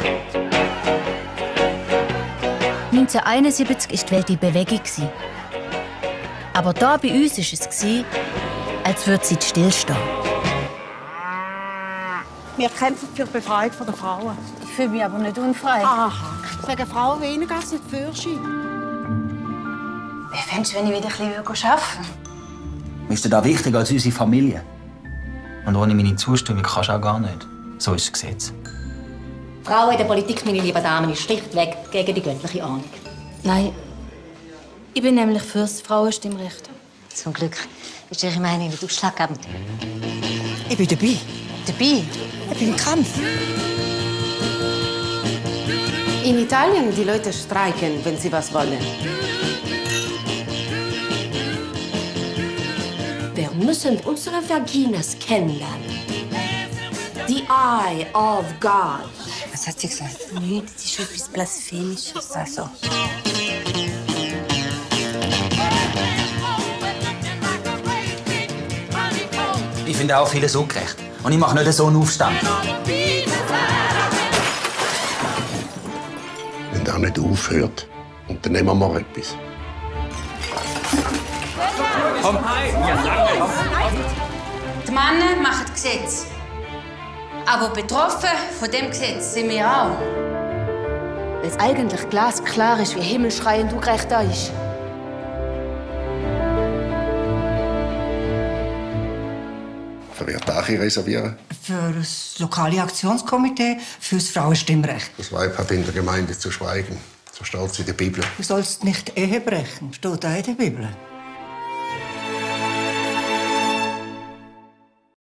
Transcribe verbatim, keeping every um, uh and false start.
neunzehnhunderteinundsiebzig war die Welt in Bewegung. Aber da bei uns war es, als würde sie stillstehen. Wir kämpfen für die Befreiung der Frauen. Ich fühle mich aber nicht unfrei. Aha. Sagen Frauen weniger als nicht Führerschein. Wie fändest du, wenn ich wieder ein bisschen arbeiten würde? Mir ist dir da wichtiger als unsere Familie. Und ohne meine Zustimmung kannst du auch gar nicht. So ist das Gesetz. Frauen in der Politik, meine lieben Damen, ist schlichtweg gegen die göttliche Ahnung. Nein. Ich bin nämlich für das Frauenstimmrecht. Zum Glück ist Ihre Meinung nicht ausschlaggebend. Ich bin dabei. Dabei? Ich bin im Kampf. In Italien die Leute streiken, wenn sie was wollen. Wir müssen unsere Vaginas kennenlernen. The Eye of God. Was hat sie gesagt? Nein, das ist etwas Blasphemisches. Also. Ich finde auch vieles ungerecht. Und ich mache nicht so einen Aufstand. Wenn der nicht aufhört, unternehmen wir etwas. Komm, ja, Die Männer machen Gesetze. Aber betroffen von dem Gesetz sind wir auch. Weil es eigentlich glasklar ist, wie himmelschreiend ungerecht da ist. Für wer darf ich reservieren? Für das lokale Aktionskomitee für das Frauenstimmrecht. Das Weib hat in der Gemeinde zu schweigen. So steht es in der Bibel. Du sollst nicht Ehe brechen, steht auch in der Bibel.